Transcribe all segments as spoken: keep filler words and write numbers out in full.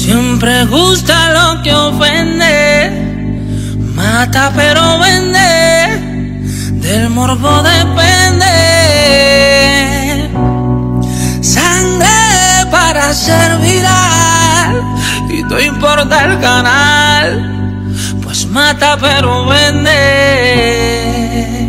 Siempre gusta lo que ofende, mata pero vende, del morbo depende. Sangre para ser viral, y no importa el canal, pues mata pero vende.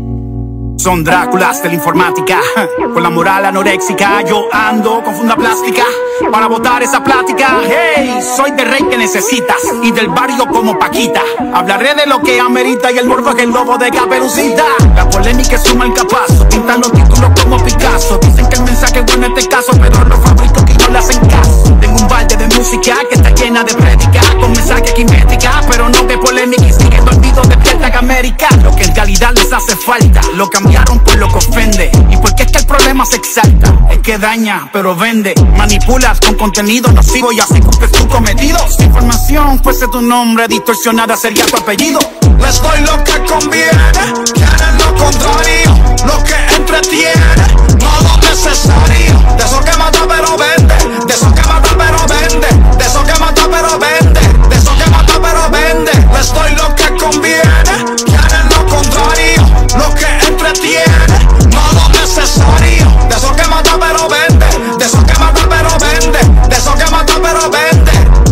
Son Dráculas de la informática, con la moral anoréxica. Yo ando con funda plástica para botar esa plática. Hey, soy del rey que necesitas y del barrio como Paquita. Hablaré de lo que amerita y el morbo es el lobo de Caperucita. La polémica es un mal capazo, pintan los títulos como Picasso. Dicen que el mensaje es bueno en este caso, pero los fabrico que no le hacen caso. Tengo un balde de música que está llena de prédica, con mensaje quimética, pero no de polémica y sigue dormido despierta que América. Lo que en realidad les hace falta, lo cambiaron por lo que ofende. Y porque es que el problema se exalta, es que daña pero vende. Manipulas con contenido nocivo y así cumples tu cometido. Si información fuese tu nombre, distorsionada sería tu apellido. Les doy lo que conviene, quieren lo contrario, lo que entretiene, no lo necesario. De eso que mata pero vende, de eso que mata pero vende, de eso que mata pero vende, de eso que mata pero vende. Les doy lo que conviene, quieren lo contrario, lo que entretiene, no lo necesario. De eso que mata pero vende, de eso que mata pero vende, de eso que mata pero vende.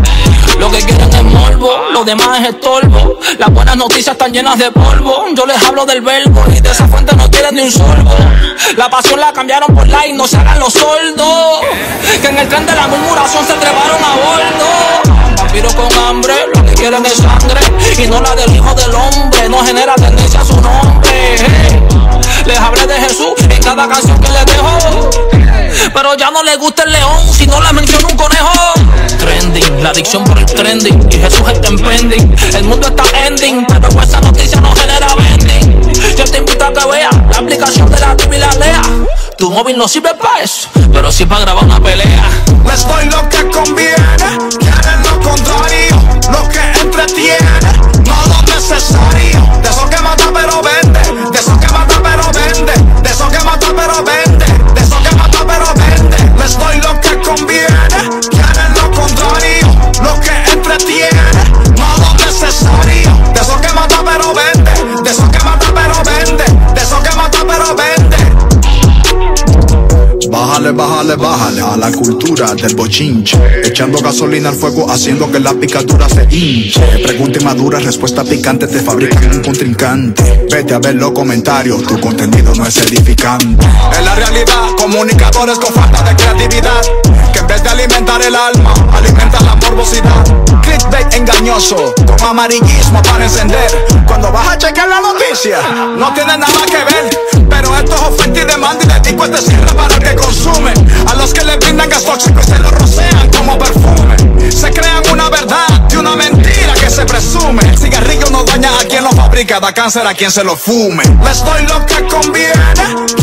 Lo que quieren es morbo, lo demás es estorbo. Las buenas noticias están llenas de polvo. Yo les hablo del verbo y de esa fuente no quieren ni un sorbo. La pasión la cambiaron por like, no se hagan los sordos, que en el tren de la murmuración se treparon a bordo. Vampiros con hambre, lo que quieren es sangre, y no la del hijo del hombre. No genera tendencia a su nombre. Les hablé de Jesús en cada canción que les dejo, pero ya no les gusta el león si no les menciono un conejo. Trending, la adicción por el trending, y Jesús está en pending. El mundo está ending, pero esa noticia no genera vending. Yo te invito a que veas la aplicación de la Biblia y la lea. Tu móvil no sirve para eso, pero sí para grabar una pelea. Les doy lo que conviene, quieren lo contrario, lo que entretiene, no lo necesario. De eso que mata pero vende, de eso que mata pero vende, de eso que mata pero vende, de eso que mata pero vende. Les doy lo que conviene, quieren lo contrario, lo que entretiene, no lo necesario. De eso que mata pero vende, de eso que mata pero vende, de eso que mata pero vende. Bájale, bájale, bájale a la cultura del bochinche, echando gasolina al fuego, haciendo que la picadura se hinche. Pregunta inmadura, respuesta picante, te fabrican un contrincante. Vete a ver los comentarios, tu contenido no es edificante. En la realidad, comunicadores con falta de creatividad, que en vez de alimentar el alma, alimentan la morbosidad. Clickbait engañoso, con amarillismo para encender. Cuando vas a chequear la noticia, no tiene nada que ver. Pero esto es oferta y demanda, y dedico este cierre para el que consume. A los que le brindan gas tóxico y se lo rocean como perfume. Se crean una verdad de una mentira que se presume. El cigarrillo no daña a quien lo fabrica, da cáncer a quien se lo fume. Les doy lo que conviene,